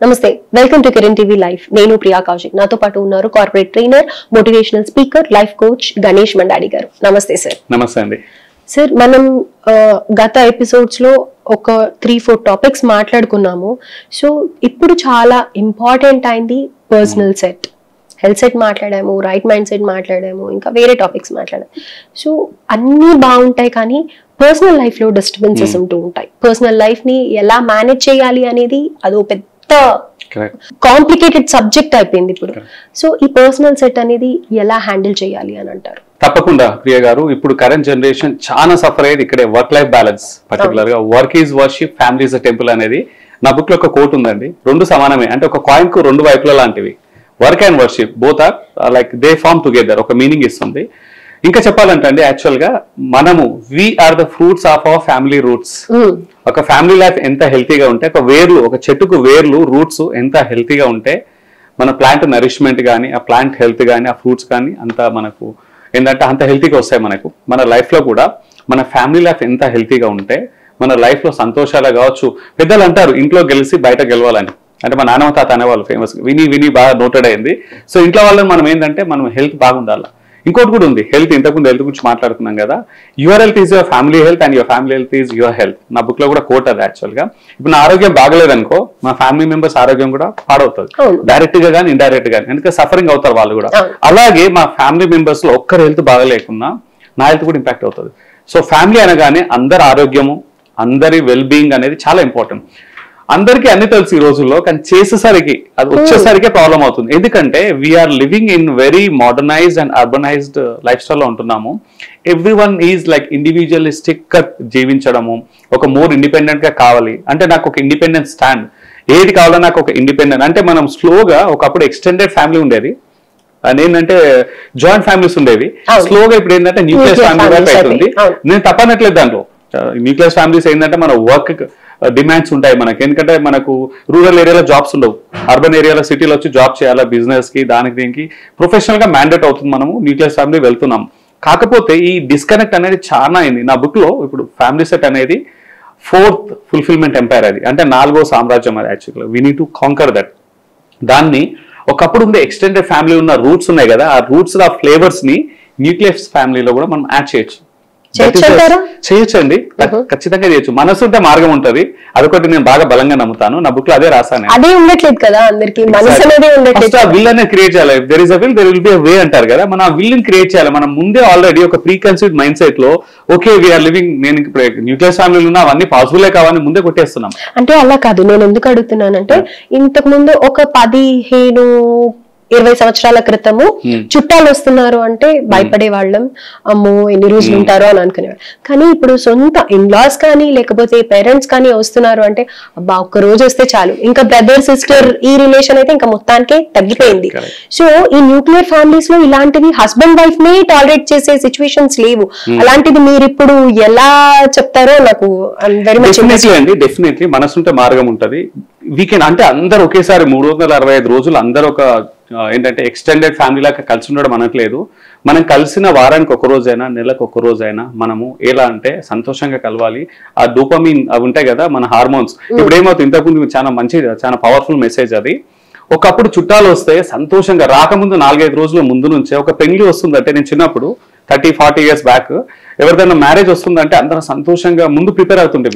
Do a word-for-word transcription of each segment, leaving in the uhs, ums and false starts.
నమస్తే, welcome to Kiran TV live. నేను ప్రియా కౌశిక్. నాతో పాటు ఉన్నారు corporate trainer, motivational speaker, life coach Ganesh Mandadi గారు. నమస్తే సార్. నమస్తే అండి సార్. మనం గత ఎపిసోడ్స్ లో ఒక త్రీ ఫోర్ టాపిక్స్ మాట్లాడుకున్నాము. సో ఇప్పుడు చాలా ఇంపార్టెంట్ అయింది పర్సనల్ సెట్. హెల్త్ సెట్ మాట్లాడాము, రైట్ మైండ్ సెట్ మాట్లాడాము, ఇంకా వేరే టాపిక్స్ మాట్లాడాము. సో అన్నీ బాగుంటాయి, కానీ పర్సనల్ లైఫ్ లో డిస్టర్బెన్సెస్ ఉంటూ ఉంటాయి. పర్సనల్ లైఫ్ ని ఎలా మేనేజ్ చేయాలి అనేది అదో పెద్ద కాంప్లికేటెడ్ సబ్జెక్ట్ అయిపోయింది ఇప్పుడు. సో ఈ పర్సనల్ సెట్ అనేది ఎలా హ్యాండిల్ చేయాలి అని అంటారు? తప్పకుండా ప్రియ గారు. ఇప్పుడు కరెంట్ జనరేషన్ చాలా సఫర్ అయ్యేది ఇక్కడే, వర్క్ లైఫ్ బ్యాలెన్స్. పర్టికులర్ గా work is worship, family is a temple అనేది నా బుక్ లో ఒక కోట్ ఉందండి. రెండు సమానమే, అంటే ఒక కాయిన్ కు రెండు వైపుల లాంటివి. Work and worship both are like they form together, ఒక మీనింగ్ ఇస్తుంది. ఇంకా చెప్పాలంటే అండి, యాక్చువల్ గా మనము we are the fruits of our family roots. ఒక ఫ్యామిలీ లైఫ్ ఎంత హెల్తీగా ఉంటే, ఒక వేర్లు, ఒక చెట్టుకు వేర్లు, రూట్స్ ఎంత హెల్తీగా ఉంటే మన ప్లాంట్ నరిష్మెంట్ కానీ, ఆ ప్లాంట్ హెల్త్ కానీ, ఆ ఫ్రూట్స్ కానీ అంత మనకు ఏంటంటే అంత హెల్తీగా వస్తాయి మనకు. మన లైఫ్ లో కూడా మన ఫ్యామిలీ లైఫ్ ఎంత హెల్తీగా ఉంటే మన లైఫ్ లో సంతోషాలు కావచ్చు. పెద్దలు అంటారు ఇంట్లో గెలిచి బయట గెలవాలని, అంటే మా నాన్నమ్మ తాత అనేవాళ్ళు ఫేమస్, విని విని బాగా నోటెడ్ అయింది. సో ఇంట్లో వాళ్ళని మనం ఏంటంటే మనం హెల్త్ బాగుండాలి. ఇంకోటి కూడా ఉంది, హెల్త్. ఇంతకుముందు హెల్త్ గురించి మాట్లాడుతున్నాం కదా. Your health is your family health and your family health is your health. నా బుక్ లో కూడా కోట్ అది. యాక్చువల్ గా ఇప్పుడు నా ఆరోగ్యం బాగలేదనుకో, మా ఫ్యామిలీ మెంబర్స్ ఆరోగ్యం కూడా పాడవుతుంది, డైరెక్ట్ గా కానీ ఇండైరెక్ట్ గా, ఎందుకంటే సఫరింగ్ అవుతారు వాళ్ళు కూడా. అలాగే మా ఫ్యామిలీ మెంబర్స్ లో ఒక్కరి హెల్త్ బాగలేకున్నా నా హెల్త్ కూడా ఇంపాక్ట్ అవుతుంది. సో ఫ్యామిలీ అనగానే అందరి ఆరోగ్యము, అందరి వెల్ బీయింగ్ అనేది చాలా ఇంపార్టెంట్. అందరికీ అన్ని తెలుసు ఈ రోజుల్లో, కానీ చేసేసరికి అది వచ్చేసరికి ప్రాబ్లం అవుతుంది. ఎందుకంటే we are living in very modernized and urbanized life స్టైల్లో ఉంటున్నాము. Every one is like individualistic గా జీవించడము, ఒక మోర్ ఇండిపెండెంట్ గా కావాలి. అంటే నాకు ఒక ఇండిపెండెంట్ స్టాండ్, ఏది కావాలో నాకు ఒక ఇండిపెండెంట్. అంటే మనం స్లోగా, ఒకప్పుడు ఎక్స్టెండెడ్ ఫ్యామిలీ ఉండేది, ఏంటంటే జాయింట్ ఫ్యామిలీస్ ఉండేవి. స్లోగా ఇప్పుడు ఏంటంటే న్యూక్లియస్ ఫ్యామిలీ వైపు అవుతుంది. నేను తప్పనట్లేదు దాంట్లో. న్యూక్లియస్ ఫ్యామిలీస్ ఏంటంటే మన వర్క్ డిమాండ్స్ ఉంటాయి మనకి, ఎందుకంటే మనకు రూరల్ ఏరియాలో జాబ్స్ ఉండవు, అర్బన్ ఏరియాలో సిటీలో వచ్చి జాబ్ చేయాలా, బిజినెస్ కి దానికి దీనికి ప్రొఫెషనల్ గా మ్యాండేట్ అవుతుంది. మనము న్యూక్లియస్ ఫ్యామిలీ వెళ్తున్నాం. కాకపోతే ఈ డిస్కనెక్ట్ అనేది చాలా అయింది. నా బుక్ లో ఇప్పుడు ఫ్యామిలీ సెట్ అనేది ఫోర్త్ ఫుల్ఫిల్మెంట్ ఎంపైర్, అది అంటే నాలుగో సామ్రాజ్యం. అది యాక్చువల్గా we need to conquer that. దాన్ని ఒకప్పుడు ఉండే ఎక్స్టెండెడ్ ఫ్యామిలీ ఉన్న రూట్స్ ఉన్నాయి కదా, ఆ రూట్స్ ఆ ఫ్లేవర్స్ ని న్యూక్లియస్ ఫ్యామిలీలో కూడా మనం యాడ్ చేయొచ్చు. చేయొచ్చండి, ఖచ్చితంగా చేయొచ్చు. మనసు ఉంటే మార్గం ఉంటది, అదొకటి నేను బాగా బలంగా నమ్ముతాను. నా బుక్ లో అదే రాసాను. అదే ఉండట్లేదు కదా అందరికి, మనసు అనేది ఉండట్లేదు. ఆ విల్ అనేది క్రియేట్ చేయాలి. There is a will, there will be a way అంటారు కదా. మనం ఆ విల్ ని క్రియేట్ చేయాలి. మనం ముందే ఆల్రెడీ ఒక ప్రీ కన్సీవ్డ్ మైండ్ సెట్ లో ఓకే వీఆర్ లివింగ్, నేను ఇప్పుడు న్యూక్లియస్ ఫ్యామిలీలో ఉన్నా అవన్నీ పాసిబులే కావాలని ముందే కొట్టేస్తున్నాం. అంటే అలా కాదు. నేను ఎందుకు అడుగుతున్నానంటే, ఇంతకు ముందు ఒక పదిహేను ఇరవై సంవత్సరాల క్రితము చుట్టాలు వస్తున్నారు అంటే భయపడే వాళ్ళం, అమ్మో ఎన్ని రోజులు ఉంటారో అని అనుకునేవాడు. కానీ ఇప్పుడు సొంత ఇన్లాస్ కానీ లేకపోతే పేరెంట్స్ కానీ వస్తున్నారు అంటే అబ్బా ఒక్క రోజు వస్తే చాలు, ఇంకా బ్రదర్ సిస్టర్ ఈ రిలేషన్ అయితే ఇంకా మొత్తానికే తగ్గిపోయింది. సో ఈ న్యూక్లియర్ ఫ్యామిలీస్ లో ఇలాంటివి హస్బెండ్ వైఫ్ నే టాలరేట్ చేసే సిచ్యువేషన్స్ లేవు. అలాంటిది మీరు ఇప్పుడు ఎలా చెప్తారో నాకు వెరీ మచ్. అండి డెఫినెట్లీ మనసుంటే మార్గం ఉంటది. వీకెండ్ అంటే అందరు ఒకేసారి మూడు వందల అరవై ఐదు రోజులు అందరు ఒక ఏంటంటే ఎక్స్టెండెడ్ ఫ్యామిలీ లాగా కలిసి ఉండడం అనట్లేదు. మనం కలిసిన వారానికి ఒక రోజైనా, నెలకు ఒక రోజైనా మనము ఎలా అంటే సంతోషంగా కలవాలి. ఆ డోపమిన్ అవి ఉంటాయి కదా మన హార్మోన్స్. ఇప్పుడు ఏమవుతుంది, ఇంతకుముందు చాలా మంచి చాలా పవర్ఫుల్ మెసేజ్ అది. ఒకప్పుడు చుట్టాలు వస్తే సంతోషంగా రాకముందు నాలుగైదు రోజుల ముందు నుంచే ఒక పెళ్లి వస్తుందంటే, నేను చిన్నప్పుడు థర్టీ ఫార్టీ ఇయర్స్ బ్యాక్ ఎవరిదైనా మ్యారేజ్ వస్తుందంటే అందరూ సంతోషంగా ముందు ప్రిపేర్ అవుతుండేవి.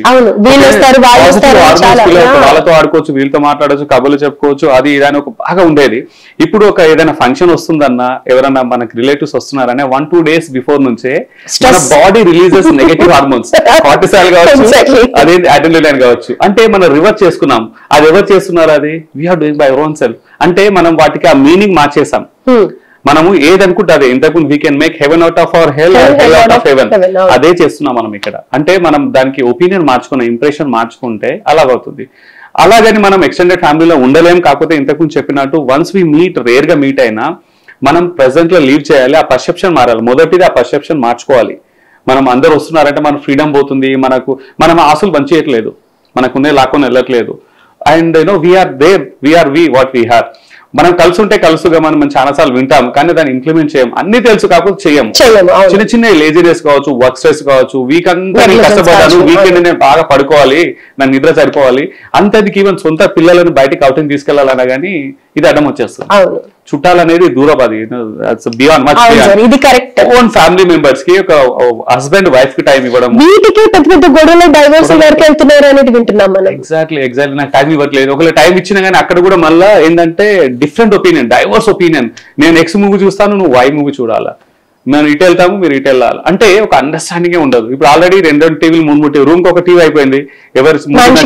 వాళ్ళతో ఆడుకోవచ్చు, వీళ్ళతో మాట్లాడచ్చు, కబుర్లు చెప్పుకోవచ్చు, అది ఇదని ఒక బాగా ఉండేది. ఇప్పుడు ఒక ఏదైనా ఫంక్షన్ వస్తుందన్నా, ఎవరైనా మనకి రిలేటివ్స్ వస్తున్నారనే వన్ టూ డేస్ బిఫోర్ నుంచే మన body releases negative hormones, cortisol కావచ్చు, అదే అడ్రినలిన్ కావచ్చు. అంటే మనం రివర్స్ చేసుకున్నాం. అది ఎవరు చేస్తున్నారు? అది we are doing by our own self. అంటే మనం వాటికి ఆ మీనింగ్ మార్చేసాం. మనము ఏదనుకుంటే అదే, ఇంతకుముందు we can make heaven out of our hell, hell out of heaven. అదే చేస్తున్నాం మనం ఇక్కడ. అంటే మనం దానికి ఒపీనియన్ మార్చుకున్న, ఇంప్రెషన్ మార్చుకుంటే అలాగవుతుంది. అలాగని మనం ఎక్స్టెండెడ్ ఫ్యామిలీలో ఉండలేం. కాకపోతే ఇంతకుముందు చెప్పినట్టు వన్స్ వీ మీట్, రేర్ గా మీట్ అయినా మనం ప్రెసెంట్ లో లీవ్ చేయాలి. ఆ పర్సెప్షన్ మారాలి. మొదటిది ఆ పర్సెప్షన్ మార్చుకోవాలి. మనం అందరు వస్తున్నారంటే మన ఫ్రీడమ్ పోతుంది, మనకు మనం ఆశలు పంచేయట్లేదు, మనకున్నే లాక్కొని వెళ్ళట్లేదు. And you know we are there, we are we what we have. మనం కలిసి ఉంటే కలుసుగా మనం మనం చాలా సార్లు వింటాం, కానీ దాన్ని ఇంప్లిమెంట్ చేయం. అన్ని తెలుసు కాకపోతే చేయము. చిన్న చిన్న లేజినెస్ కావచ్చు, వర్క్ స్ట్రెస్ కావచ్చు, వీక్ అంతా నేను కష్టపడ్డాను, వీకెండ్ నేను బాగా పడుకోవాలి, నా నిద్ర సరిపోవాలి, అంతదికి ఈవెన్ సొంత పిల్లలను బయటికి అవుటింగ్ తీసుకెళ్లాలన్నా కానీ ఇది అడ్డం వచ్చేస్తుంది. చుట్టాలు అనేది దూరం, అది beyond much beyond correct. Own family members కి ఒక హస్బెండ్ వైఫ్ కి టైం ఇవ్వడం, వీటికి పెద్ద పెద్ద గొడవలు డైవర్స్ వరకు వెళ్తున్నారు అనేది వింటున్నాం మనం. ఎగ్జాక్ట్లీ ఎగ్జాక్ట్లీ నాకు టైం ఇవ్వట్లేదు, ఒకవేళ టైం ఇచ్చినా కానీ అక్కడ కూడా మళ్ళీ ఏంటంటే డిఫరెంట్ ఒపీనియన్, డైవర్స్ ఒపీనియన్. నేను ఎక్స్ మూవీ చూస్తాను, నువ్వు వై మూవీ చూడాలా, మేము ఇటు వెళ్తాము మీరు ఇటు వెళ్ళాలి అంటే ఒక అండర్స్టాండింగే ఉండదు. ఇప్పుడు ఆల్రెడీ రెండు రెండు టీవీలు మూడు మూడు టీవీ, రూమ్ కి ఒక టీవీ అయిపోయింది, ఎవరి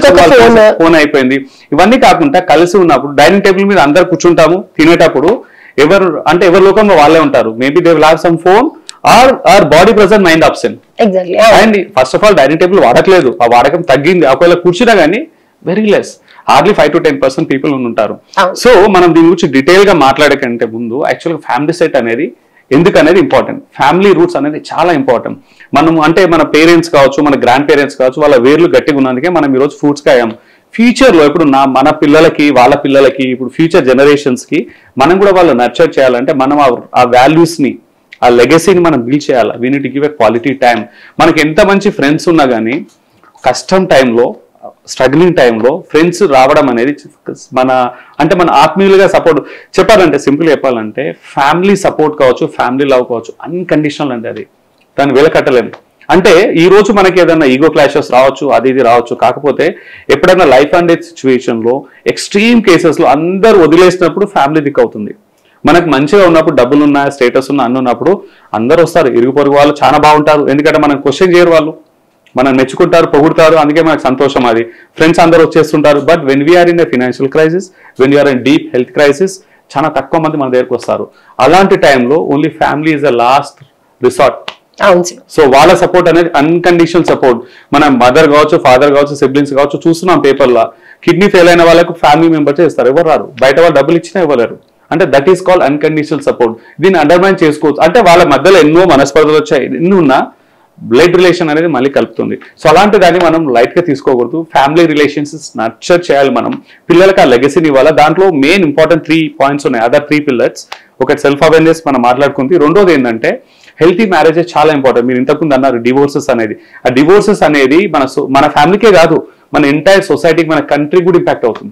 ఫోన్ అయిపోయింది. ఇవన్నీ కాకుండా కలిసి ఉన్నప్పుడు డైనింగ్ టేబుల్ మీద అందరు కూర్చుంటాము, తినేటప్పుడు ఎవరు అంటే ఎవరి లోకంలో వాళ్ళే ఉంటారు. Maybe they will have some phone or or body present, mind absent. And first of all dining table వాడట్లేదు, ఆ వాడకం తగ్గింది. ఒకవేళ కూర్చున్నా కానీ very less, hardly five to ten percent people ఉంటారు. సో మనం దీని గురించి డీటెయిల్ గా మాట్లాడకంటే ముందు యాక్చువల్గా ఫ్యామిలీ సెట్ అనేది ఎందుకనేది ఇంపార్టెంట్. ఫ్యామిలీ రూట్స్ అనేది చాలా ఇంపార్టెంట్. మనం అంటే మన పేరెంట్స్ కావచ్చు, మన గ్రాండ్ పేరెంట్స్ కావచ్చు, వాళ్ళ వేర్లు గట్టిగా ఉన్నందుకే మనం ఈరోజు ఫ్రూట్స్ కాయాం. ఫ్యూచర్ లో ఇప్పుడు నా మన పిల్లలకి, వాళ్ళ పిల్లలకి, ఇప్పుడు ఫ్యూచర్ జనరేషన్స్ కి మనం కూడా వాళ్ళు నర్చర్ చేయాలంటే మనం ఆ వాల్యూస్ ని, ఆ లెగసీని మనం బిల్డ్ చేయాలి. We need to give a quality time. మనకి ఎంత మంచి ఫ్రెండ్స్ ఉన్నా కానీ కష్టం టైంలో, స్ట్రగ్లింగ్ టైంలో ఫ్రెండ్స్ రావడం అనేది మన అంటే మన ఆత్మీయులుగా సపోర్ట్ చెప్పాలంటే, సింపుల్ చెప్పాలంటే ఫ్యామిలీ సపోర్ట్ కావచ్చు, ఫ్యామిలీ లవ్ కావచ్చు, అన్కండిషనల్ అంటే అది దాన్ని వెలకట్టలేము. అంటే ఈ రోజు మనకి ఏదైనా ఈగో క్లాషెస్ రావచ్చు, అది ఇది రావచ్చు, కాకపోతే ఎప్పుడైనా లైఫ్ అండ్ డెత్ సిచ్యువేషన్ లో ఎక్స్ట్రీమ్ కేసెస్ లో అందరు వదిలేసినప్పుడు ఫ్యామిలీ దిక్కు అవుతుంది. మనకు మంచిగా ఉన్నప్పుడు, డబ్బులు ఉన్నా, స్టేటస్ ఉన్నా, అన్న ఉన్నప్పుడు అందరు వస్తారు, ఇరుగు పొరుగు వాళ్ళు చాలా బాగుంటారు, ఎందుకంటే మనం క్వశ్చన్ చేయరు, వాళ్ళు మనం మెచ్చుకుంటారు, పొగుడుతారు, అందుకే మనకు సంతోషం. అది ఫ్రెండ్స్ అందరూ వచ్చేస్తుంటారు. But when we are in a financial crisis, when you're in deep health crisis, చాలా తక్కువ మంది మన దగ్గరకు వస్తారు. అలాంటి టైంలో only family is the last resort. So వాళ్ళ సపోర్ట్ అనేది అన్కండిషనల్ సపోర్ట్. మన మదర్ కావచ్చు, ఫాదర్ కావచ్చు, సిబ్లింగ్స్ కావచ్చు, చూస్తున్నాం పేపర్లో కిడ్నీ ఫెయిల్ అయిన వాళ్ళకు ఫ్యామిలీ మెంబర్స్ ఇస్తారు, ఎవరు రారు, బయట వాళ్ళు డబ్బులు ఇచ్చినా ఇవ్వలేరు. అంటే that is called unconditional support. దీన్ని అండర్మైన్ చేసుకోవచ్చు. అంటే వాళ్ళ మధ్యలో ఎన్నో మనస్పర్ధలు వచ్చాయి, ఎన్ని ఉన్నా బ్లడ్ రిలేషన్ అనేది మళ్ళీ కలుపుతుంది. సో అలాంటి దాన్ని మనం లైట్ గా తీసుకోకూడదు. ఫ్యామిలీ రిలేషన్స్ నర్చర్ చేయాలి. మనం పిల్లలకి ఆ లెగసీని ఇవ్వాలి. దాంట్లో మెయిన్ ఇంపార్టెంట్ త్రీ పాయింట్స్ ఉన్నాయి, అదర్ త్రీ పిల్లర్స్. ఒకటి సెల్ఫ్ అవేర్నెస్ మనం మాట్లాడుకుంది, రెండోది ఏంటంటే హెల్తీ మ్యారేజెస్ చాలా ఇంపార్టెంట్. మీరు ఇంతకుముందు అన్నారు డివోర్సెస్ అనేది. ఆ డివోర్సెస్ అనేది మన మన ఫ్యామిలీకే కాదు, మన ఎంటైర్ సొసైటీకి, మన కంట్రీ కూడా ఇంపాక్ట్ అవుతుంది.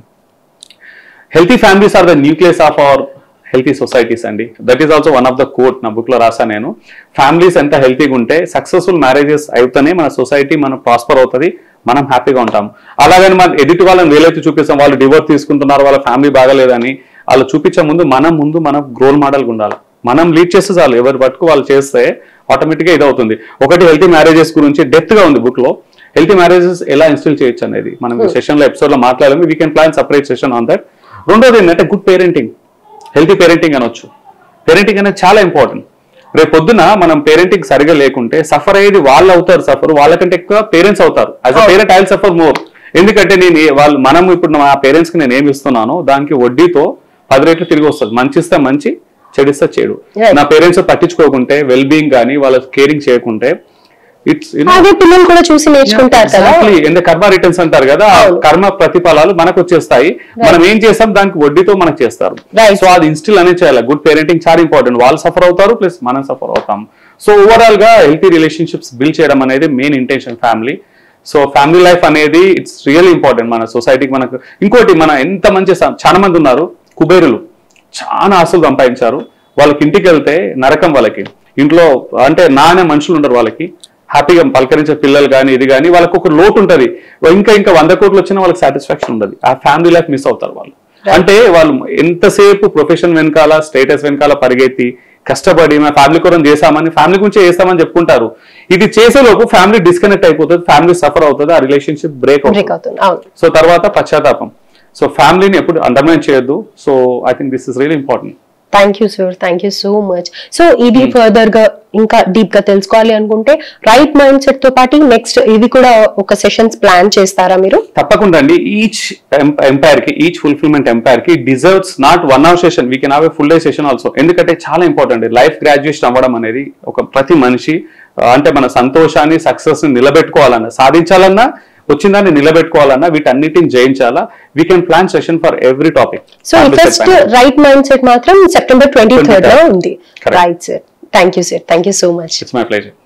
Healthy families are the nucleus of our healthy societies అండి. That is also one of the quote నా బుక్ లో రాసా నేను. ఫ్యామిలీస్ ఎంత హెల్తీగా ఉంటే సక్సెస్ఫుల్ మ్యారేజెస్ అయితేనే మన సొసైటీ మనం ప్రాస్పర్ అవుతుంది, మనం హ్యాపీగా ఉంటాం. అలాగని మనం ఎదుటి వాళ్ళని వేలైతే చూపిస్తాం, వాళ్ళు డివోర్స్ తీసుకుంటున్నారు, వాళ్ళ ఫ్యామిలీ బాగాలేదని వాళ్ళు చూపించే ముందు మనం ముందు మనం రోల్ మోడల్గా ఉండాలి. మనం లీడ్ చేస్తే చాలు, ఎవరి పట్టుకు వాళ్ళు చేస్తే ఆటోమేటిక్గా ఇది అవుతుంది. ఒకటి హెల్తీ మ్యారేజెస్ గురించి డెప్త్ గా ఉంది బుక్ లో. హెల్తీ మ్యారేజెస్ ఎలా ఇన్స్టిల్ చేయొచ్చు అనేది మనం ఈ సెషన్ లో ఎపిసోడ్ లో మాట్లాడాము. We can plan separate session on that. రెండోది ఏంటంటే గుడ్ పేరెంటింగ్, హెల్తీ పేరెంటింగ్ అనొచ్చు. పేరెంటింగ్ అనేది చాలా ఇంపార్టెంట్. రేపు పొద్దున మనం పేరెంటింగ్ సరిగా లేకుంటే సఫర్ అయ్యేది వాళ్ళు అవుతారు, సఫర్ వాళ్ళకంటే ఎక్కువ పేరెంట్స్ అవుతారు. As a parent I will suffer more. ఎందుకంటే నేను వాళ్ళు మనం ఇప్పుడు మా పేరెంట్స్ కి నేను ఏమి ఇస్తున్నానో దానికి వడ్డీతో పది రేట్లు తిరిగి వస్తుంది. మంచి ఇస్తే మంచి, చెడిస్తే చెడు. నా పేరెంట్స్ పట్టించుకోకుంటే, వెల్ బీయింగ్ కానీ వాళ్ళ కేరింగ్ చేయకుంటే ఇట్స్ పిల్లలు కూడా చూసి నేర్చుకుంటారు కదా. ఎంత కర్మ రిటర్న్స్ అంటారు కదా, కర్మ ప్రతిఫలాలు మనకు వచ్చేస్తాయి. మనం ఏం చేస్తాం దానికి వడ్డీతో మనకు చేస్తారు. సో అది ఇన్స్టిల్ అనేది చేయాలి. గుడ్ పేరెంటింగ్ చాలా ఇంపార్టెంట్. వాళ్ళు సఫర్ అవుతారు, ప్లస్ మనం సఫర్ అవుతాం. సో ఓవరాల్ గా హెల్తీ రిలేషన్షిప్స్ బిల్డ్ చేయడం అనేది main intention family. So family life అనేది ఇట్స్ రియల్ ఇంపార్టెంట్ మన సొసైటీకి. మనకు ఇంకోటి, మన ఎంత మంచి చాలా మంది ఉన్నారు కుబేరులు, చాలా ఆస్తులు సంపాదించారు, వాళ్ళకి ఇంటికి వెళ్తే నరకం. వాళ్ళకి ఇంట్లో అంటే నానే మనుషులు ఉండరు, వాళ్ళకి హ్యాపీగా పలకరించే పిల్లలు కానీ ఇది కానీ వాళ్ళకి ఒక లోటు ఉంటుంది. ఇంకా ఇంకా వంద కోట్లు వచ్చినా వాళ్ళకి సాటిస్ఫాక్షన్ ఉండదు. ఆ ఫ్యామిలీ లైఫ్ మిస్ అవుతారు వాళ్ళు. అంటే వాళ్ళు ఎంతసేపు ప్రొఫెషన్ వెనకాల, స్టేటస్ వెనకాల పరిగెత్తి కష్టపడి మా ఫ్యామిలీ కోసం చేసామని, ఫ్యామిలీ గురించి చేస్తామని చెప్పుకుంటారు. ఇది చేసేలోపు ఫ్యామిలీ డిస్కనెక్ట్ అయిపోతుంది, ఫ్యామిలీ సఫర్ అవుతుంది, ఆ రిలేషన్షిప్ బ్రేక్ అవుతుంది. సో తర్వాత పశ్చాత్తాపం. సో ఫ్యామిలీని ఎప్పుడు అండర్మైన్ చేయొద్దు. So I think this is really important. Thank you sir, thank you so much. So ఇది ఫర్దర్ గా ఇంకా డీప్ గా తెలుసుకోవాలి అనుకుంటే రైట్ మైండ్ సెట్ తో పాటు నెక్స్ట్ ఇది కూడా ఒక సెషన్స్ ప్లాన్ చేస్తారా మీరు? తప్పకుండా అండి. ఈచ్ ఎంపైర్ కి, ఈచ్ ఫుల్ఫిల్మెంట్ ఎంపైర్ కి deserves not one hour session, we can have a full day session also. ఎందుకంటే చాలా ఇంపార్టెంట్. లైఫ్ గ్రాడ్యుయేషన్ అవ్వడం అనేది ఒక ప్రతి మనిషి అంటే మన సంతోషాన్ని, సక్సెస్ ని నిలబెట్టుకోవాలన్నా, సాధించాలన్నా వచ్చిందాన్ని నిలబెట్టుకోవాలన్నా వీటన్నిటిని జయించాలా, we can plan session for every topic. So first right mind set మాత్రం సెప్టెంబర్ ట్వంటీ థర్డ్ లో ఉంది. Right sir, thank you sir, thank you so much. It's my pleasure.